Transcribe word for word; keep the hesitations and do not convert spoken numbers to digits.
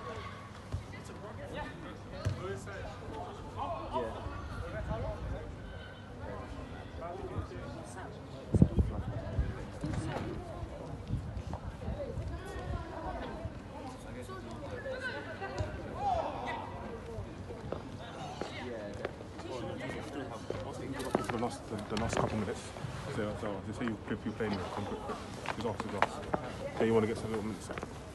The last, the, the last couple minutes. So, so they say you play, you play me. Just ask, just ask. Okay, you want to get some little minutes.